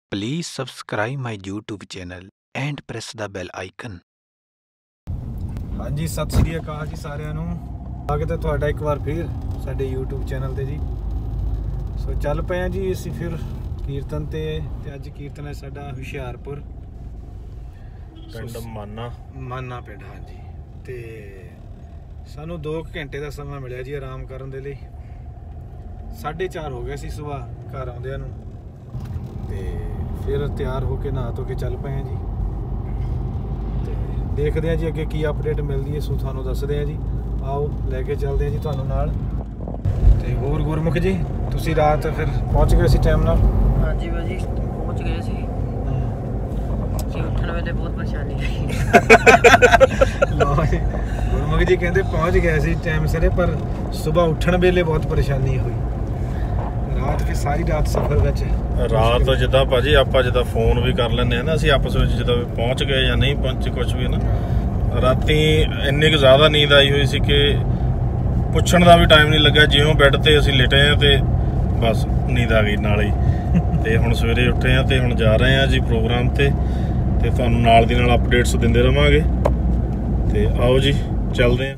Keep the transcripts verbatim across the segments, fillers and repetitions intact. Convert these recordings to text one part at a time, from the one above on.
Please subscribe my YouTube channel and press the bell icon. हाँ जी, सत श्री अकाल जी सारिਆਂ ਨੂੰ। स्वागत है ਤੁਹਾਡਾ ਇੱਕ ਵਾਰ ਫਿਰ ਸਾਡੇ YouTube ਚੈਨਲ ਤੇ ਜੀ। ਸੋ ਚੱਲ ਪਏ ਆ ਜੀ ਅਸੀਂ ਫਿਰ ਕੀਰਤਨ ਤੇ ਤੇ ਅੱਜ ਕੀਰਤਨ ਹੈ ਸਾਡਾ ਹੁਸ਼ਿਆਰਪੁਰ ਪਿੰਡ ਮਾਨਾ ਮਾਨਾ ਪਿੰਡ। ਹਾਂ ਜੀ, ਤੇ ਸਾਨੂੰ ਦੋ ਘੰਟੇ ਦਾ ਸਮਾਂ ਮਿਲਿਆ ਜੀ ਆਰਾਮ ਕਰਨ ਦੇ ਲਈ। ਸਾਢੇ ਚਾਰ ਹੋ ਗਏ ਸੀ ਸਵੇਰ ਘਰ ਆਉਂਦਿਆਂ ਨੂੰ, ਤੇ ਫਿਰ ਤਿਆਰ ਹੋ ਕੇ ਨਹਾ ਧੋ ਕੇ ਚੱਲ ਪਏ ਆ ਜੀ। ਤੇ ਦੇਖਦੇ ਆ ਜੀ ਅੱਗੇ ਕੀ ਅਪਡੇਟ ਮਿਲਦੀ ਹੈ, ਸੋ ਤੁਹਾਨੂੰ ਦੱਸਦੇ ਆ ਜੀ। ਆਓ ਲੈ ਕੇ ਚੱਲਦੇ ਆ ਜੀ ਤੁਹਾਨੂੰ ਨਾਲ। ਤੇ ਹੋਰ ਗੁਰਮੁਖ ਜੀ, ਤੁਸੀਂ ਰਾਤ ਫਿਰ ਪਹੁੰਚ ਗਏ ਸੀ ਟਾਈਮ ਨਾਲ? हाँ जी भाजी पहुँच गए सी जी। उठने वेले बहुत परेशानी आई। ਗੁਰਮੁਖ ਜੀ ਕਹਿੰਦੇ ਪਹੁੰਚ ਗਏ ਸੀ ਟਾਈਮ ਸਿਰੇ, ਪਰ ਸਵੇਰ ਉੱਠਣ ਵੇਲੇ ਬਹੁਤ ਪਰੇਸ਼ਾਨੀ ਹੋਈ। ਰਾਤ ਫਿਰ ਸਾਰੀ ਰਾਤ ਸਫ਼ਰ ਵਿੱਚ ਰਾਤ ਜਿੱਦਾਂ ਭਾਜੀ ਆਪਾਂ ਜਿੱਦਾਂ ਫੋਨ ਵੀ ਕਰ ਲੈਂਦੇ ਆ ਨਾ ਅਸੀਂ ਆਪਸ ਵਿੱਚ, ਜਦੋਂ ਪਹੁੰਚ ਗਏ ਜਾਂ ਨਹੀਂ ਪਹੁੰਚੇ ਕੁਝ ਵੀ ਨਾ, ਰਾਤੀ ਇੰਨੀ ਕੁ ਜ਼ਿਆਦਾ ਨੀਂਦ ਆਈ ਹੋਈ ਸੀ ਕਿ ਪੁੱਛਣ ਦਾ ਵੀ ਟਾਈਮ ਨਹੀਂ ਲੱਗਾ। ਜਿਉਂ ਬੈੱਡ ਤੇ ਅਸੀਂ ਲਿਟੇ ਆ ਤੇ ਬਸ ਨੀਂਦ ਆ ਗਈ ਨਾਲ ਹੀ। ਤੇ ਹੁਣ ਸਵੇਰੇ ਉੱਠੇ ਆ ਤੇ ਹੁਣ ਜਾ ਰਹੇ ਆ ਜੀ ਪ੍ਰੋਗਰਾਮ ਤੇ ਤੇ ਤੁਹਾਨੂੰ ਨਾਲ ਦੀ ਨਾਲ ਅਪਡੇਟਸ ਦਿੰਦੇ ਰਵਾਂਗੇ। ਤੇ ਆਓ ਜੀ ਚੱਲਦੇ ਆ।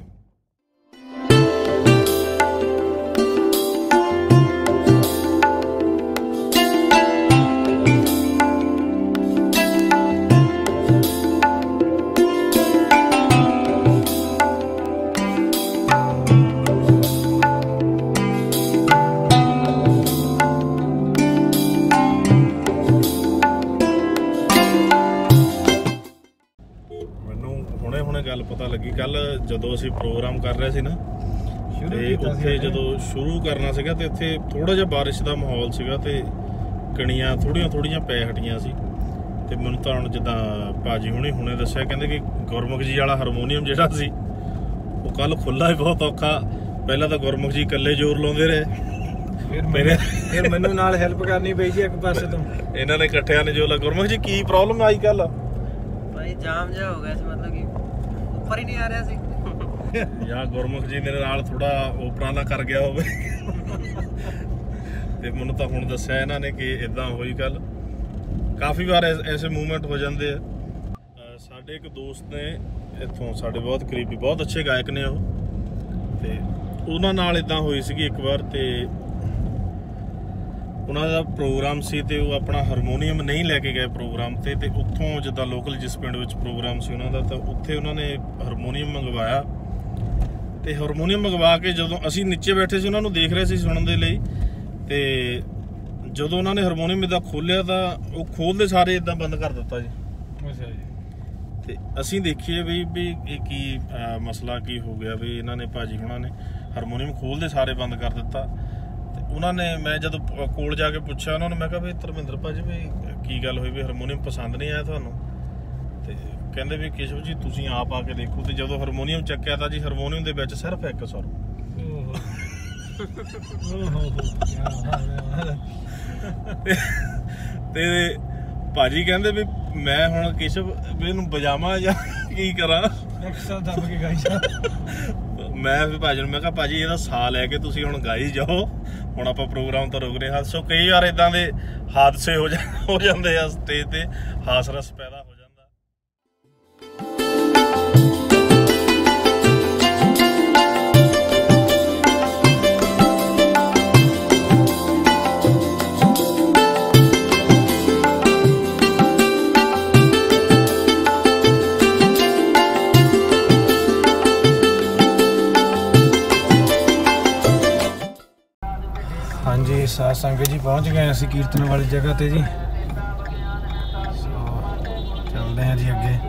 ਗੱਲ ਪਤਾ ਲੱਗੀ ਕੱਲ ਜਦੋਂ ਅਸੀਂ ਪ੍ਰੋਗਰਾਮ ਕਰ ਰਹੇ ਸੀ ਨਾ, ਤੇ ਉੱਥੇ ਜਦੋਂ ਸ਼ੁਰੂ ਕਰਨਾ ਸੀਗਾ ਤੇ ਇੱਥੇ ਥੋੜਾ ਜਿਹਾ ਬਾਰਿਸ਼ ਦਾ ਮਾਹੌਲ ਸੀਗਾ ਤੇ ਕਣੀਆਂ ਥੋੜੀਆਂ ਥੋੜੀਆਂ ਪੈ ਹਟੀਆਂ ਸੀ। ਤੇ ਮੈਨੂੰ ਤਾਂ ਹੁਣ ਜਿੱਦਾਂ ਭਾਜੀ ਹੁਣੇ ਹੁਣੇ ਦੱਸਿਆ, ਕਹਿੰਦੇ ਕਿ ਗੁਰਮੁਖ ਜੀ ਵਾਲਾ ਹਾਰਮੋਨੀਅਮ ਜਿਹੜਾ ਸੀ ਉਹ ਕੱਲ ਖੁੱਲਾ ਹੀ ਬਹੁਤ ਔਖਾ। ਪਹਿਲਾਂ ਤਾਂ ਗੁਰਮੁਖ ਜੀ ਇਕੱਲੇ ਜ਼ੋਰ ਲਾਉਂਦੇ ਰਹੇ, ਫਿਰ ਮੇਰੇ ਫਿਰ ਮੈਨੂੰ ਨਾਲ ਹੈਲਪ ਕਰਨੀ ਪਈ ਜੀ ਇੱਕ ਪਾਸੇ ਤੋਂ। ਇਹਨਾਂ ਨੇ ਇਕੱਠਿਆਂ ਨੇ ਜੋ ਲਾ। ਗੁਰਮੁਖ ਜੀ ਕੀ ਪ੍ਰੋਬਲਮ ਆਈ ਕੱਲ? भाई जाम जा हो गया सी, मतलब कि ऊपर ही नहीं आ रहा सी। ਜਾਂ ਗੁਰਮੁਖ ਜੀ ਮੇਰੇ ਨਾਲ ਥੋੜਾ ਓਪਰਾ ਨਾ ਕਰ ਗਿਆ ਹੋਵੇ। ਤੇ ਮੈਨੂੰ ਤਾਂ ਹੁਣ ਦੱਸਿਆ ਇਹਨਾਂ ਨੇ ਕਿ ਇਦਾਂ ਹੋਈ ਕੱਲ। ਕਾਫੀ ਵਾਰ ਐਸੇ ਮੂਵਮੈਂਟ ਹੋ ਜਾਂਦੇ ਆ। ਸਾਡੇ ਇੱਕ ਦੋਸਤ ਨੇ ਇੱਥੋਂ, ਸਾਡੇ ਬਹੁਤ ਕਰੀਬੀ, ਬਹੁਤ ਅੱਛੇ ਗਾਇਕ ਨੇ ਉਹ, ਤੇ ਉਹਨਾਂ ਨਾਲ ਇਦਾਂ ਹੋਈ ਸੀਗੀ ਇੱਕ ਵਾਰ। ਤੇ ਉਹਨਾਂ ਦਾ ਪ੍ਰੋਗਰਾਮ ਸੀ ਤੇ ਉਹ ਆਪਣਾ ਹਾਰਮੋਨੀਅਮ ਨਹੀਂ ਲੈ ਕੇ ਗਏ ਪ੍ਰੋਗਰਾਮ ਤੇ ਤੇ ਉੱਥੋਂ ਜਿੱਦਾਂ ਲੋਕਲ ਜਿਸ ਪਿੰਡ ਵਿੱਚ ਪ੍ਰੋਗਰਾਮ ਸੀ ਉਹਨਾਂ ਦਾ, ਤਾਂ ਉੱਥੇ ਉਹਨਾਂ ਨੇ ਹਾਰਮੋਨੀਅਮ ਮੰਗਵਾਇਆ। ਤੇ ਹਾਰਮੋਨੀਅਮ ਮੰਗਵਾ ਕੇ ਜਦੋਂ ਅਸੀਂ ਨੀਚੇ ਬੈਠੇ ਸੀ ਉਹਨਾਂ ਨੂੰ ਦੇਖ ਰਹੇ ਸੀ ਸੁਣਨ ਦੇ ਲਈ, ਤੇ ਜਦੋਂ ਉਹਨਾਂ ਨੇ ਹਾਰਮੋਨੀਅਮ ਇੱਦਾਂ ਖੋਲ੍ਹਿਆ ਤਾਂ ਉਹ ਖੋਲ੍ਹਦੇ ਸਾਰੇ ਇੱਦਾਂ ਬੰਦ ਕਰ ਦਿੱਤਾ ਜੀ। ਅੱਛਾ ਜੀ। ਤੇ ਅਸੀਂ ਦੇਖੀਏ ਵੀ ਵੀ ਇਹ ਕੀ ਮਸਲਾ ਕੀ ਹੋ ਗਿਆ ਵੀ ਇਹਨਾਂ ਨੇ, ਭਾਜੀ ਹੁਣਾਂ ਨੇ ਹਾਰਮੋਨੀਅਮ ਖੋਲ੍ਹਦੇ ਸਾਰੇ ਬੰਦ ਕਰ ਦਿੱਤਾ। ਤੇ ਉਹਨਾਂ ਨੇ, ਮੈਂ ਜਦੋਂ ਕੋਲ ਜਾ ਕੇ ਪੁੱਛਿਆ ਉਹਨਾਂ ਨੂੰ, ਮੈਂ ਕਿਹਾ ਵੀ ਧਰਮਿੰਦਰ ਭਾਜੀ ਵੀ ਕੀ ਗੱਲ ਹੋਈ ਵੀ ਹਾਰਮੋਨੀਅਮ ਪਸੰਦ ਨਹੀਂ ਆਇਆ ਤੁਹਾਨੂੰ? ਤੇ ਕਹਿੰਦੇ ਵੀ ਕੇਸ਼ਵ ਜੀ ਤੁਸੀਂ ਆਪ ਆ ਕੇ ਦੇਖੋ। ਤੇ ਜਦੋਂ ਹਾਰਮੋਨੀਅਮ ਚੱਕਿਆ ਤਾਂ ਜੀ ਹਾਰਮੋਨੀਅਮ ਦੇ ਵਿੱਚ ਸਿਰਫ ਇੱਕ ਸੁਰ। ਤੇ ਭਾਜੀ ਕਹਿੰਦੇ ਵੀ ਮੈਂ ਹੁਣ ਕੇਸ਼ਵ ਵੀ ਇਹਨੂੰ ਵਜਾਵਾਂ ਜਾਂ ਕੀ ਕਰਾਂ? ਦੱਬ ਕੇ ਗਾਈ ਜਾ। ਮੈਂ ਵੀ ਭਾਜੀ ਨੂੰ ਮੈਂ ਕਿਹਾ ਭਾਜੀ ਇਹਦਾ ਸਾਹ ਲੈ ਕੇ ਤੁਸੀਂ ਹੁਣ ਗਾਈ ਜਾਓ, ਹੁਣ ਆਪਾਂ ਪ੍ਰੋਗਰਾਮ ਤਾਂ ਰੁਕ ਰਹੇ ਹਾਂ। ਸੋ ਕਈ ਵਾਰ ਇਦਾਂ ਦੇ ਹਾਦਸੇ ਹੋ ਜਾ ਹੋ ਜਾਂਦੇ ਆ ਸਟੇਜ ਤੇ, ਹਾਸ ਰਸ ਪੈਦਾ ਹੋ ਜਾਂਦਾ। ਹਾਂਜੀ ਸਾਧ ਸੰਗਤ ਜੀ, ਪਹੁੰਚ ਗਏ ਅਸੀਂ ਕੀਰਤਨ ਵਾਲੀ ਜਗ੍ਹਾ ਤੇ ਜੀ। ਸੋ ਚੱਲਦੇ ਹਾਂ ਜੀ ਅੱਗੇ।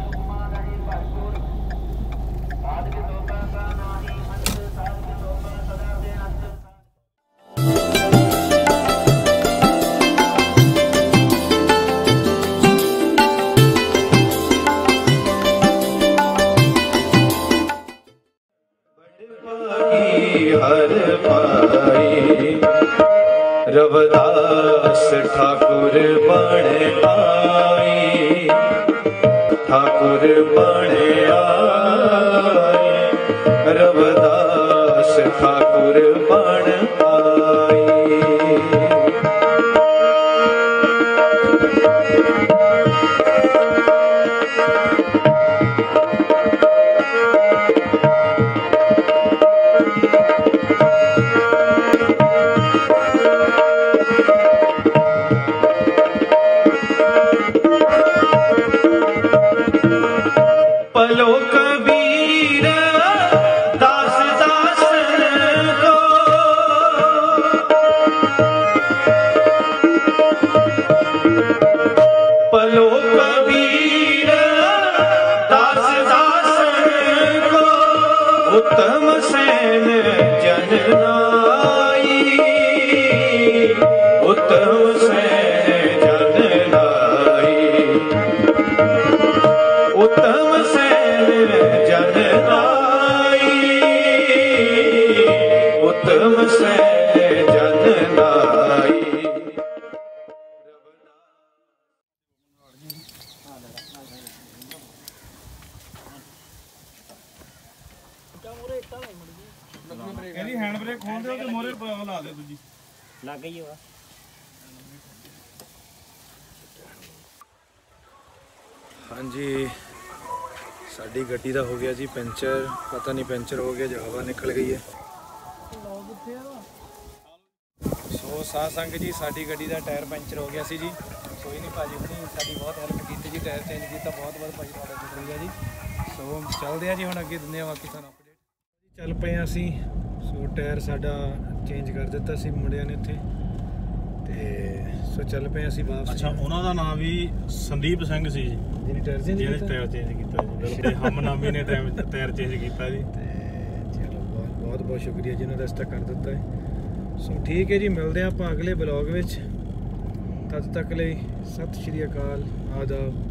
हर पाई रविदास ठाकुर बण आई, ठाकुर बण आई, रविदास ठाकुर बण आई। ਹੈਂਡ ਬ੍ਰੇਕ ਖੋਲ ਦਿਓ ਤੇ ਮੋਰੇ ਲਾ ਦਿਓ ਦੂਜੀ ਲੱਗ ਗਈ ਵਾ ਹਾਂਜੀ ਸਾਡੀ ਗੱਡੀ ਦਾ ਹੋ ਗਿਆ ਜੀ ਪੈਂਚਰ ਪਤਾ ਨਹੀਂ ਪੈਂਚਰ ਹੋ ਗਿਆ ਜਾਂ ਹਵਾ ਨਿਕਲ ਗਈ ਹੈ ਸੋ ਸਾਧ ਸੰਗਤ ਜੀ ਸਾਡੀ ਗੱਡੀ ਦਾ ਟਾਇਰ ਪੈਂਚਰ ਹੋ ਗਿਆ ਸੀ ਜੀ ਕੋਈ ਨਹੀਂ ਭਾਜੀ ਹੁਣੀ ਸਾਡੀ ਬਹੁਤ ਹੈਲਪ ਕੀਤੀ ਜੀ ਟਾਇਰ ਚੇਂਜ ਕੀਤਾ ਬਹੁਤ ਬਹੁਤ ਭਾਜੀ ਤੁਹਾਡਾ ਸ਼ੁਕਰੀਆ ਜੀ ਸੋ ਚੱਲਦੇ ਆ ਜੀ ਹੁਣ ਅੱਗੇ ਦਿੰਦੇ ਆ ਬਾਕੀ ਤੁਹਾਨੂੰ ਅਪਡੇਟ ਚੱਲ ਪਏ ਆ ਅਸੀਂ ਸੋ ਟਾਇਰ ਸਾਡਾ ਚੇਂਜ ਕਰ ਦਿੱਤਾ ਸੀ ਮੁੰਡਿਆਂ ਨੇ ਇੱਥੇ ਤੇ ਸੋ ਚੱਲ ਪਏ ਅਸੀਂ ਵਾਪਸ ਅੱਛਾ ਉਹਨਾਂ ਦਾ ਨਾਮ ਵੀ ਸੰਦੀਪ ਸਿੰਘ ਸੀ ਜੀ ਜਿਹਨੇ ਟਾਇਰ ਚੇਂਜ ਜਿਹਨੇ ਕੀਤਾ ਟਾਇਰ ਚੇਂਜ ਕੀਤਾ ਜੀ ਬਿਲਕੁਲ ਹਮਨਾਮੀ ਨੇ ਟਾਇਰ ਚੇਂਜ ਕੀਤਾ ਜੀ ਤੇ ਚਲੋ ਬਹੁਤ ਬਹੁਤ ਬਹੁਤ ਸ਼ੁਕਰੀਆ ਜੀ ਉਹਨਾਂ ਦਾ ਰਸਤਾ ਕਰ ਦਿੱਤਾ ਹੈ ਸੋ ਠੀਕ ਹੈ ਜੀ ਮਿਲਦੇ ਹਾਂ ਆਪਾਂ ਅਗਲੇ ਬਲੌਗ ਵਿੱਚ ਤਦ ਤੱਕ ਲਈ ਸਤਿ ਸ਼੍ਰੀ ਅਕਾਲ ਆਦਾਬ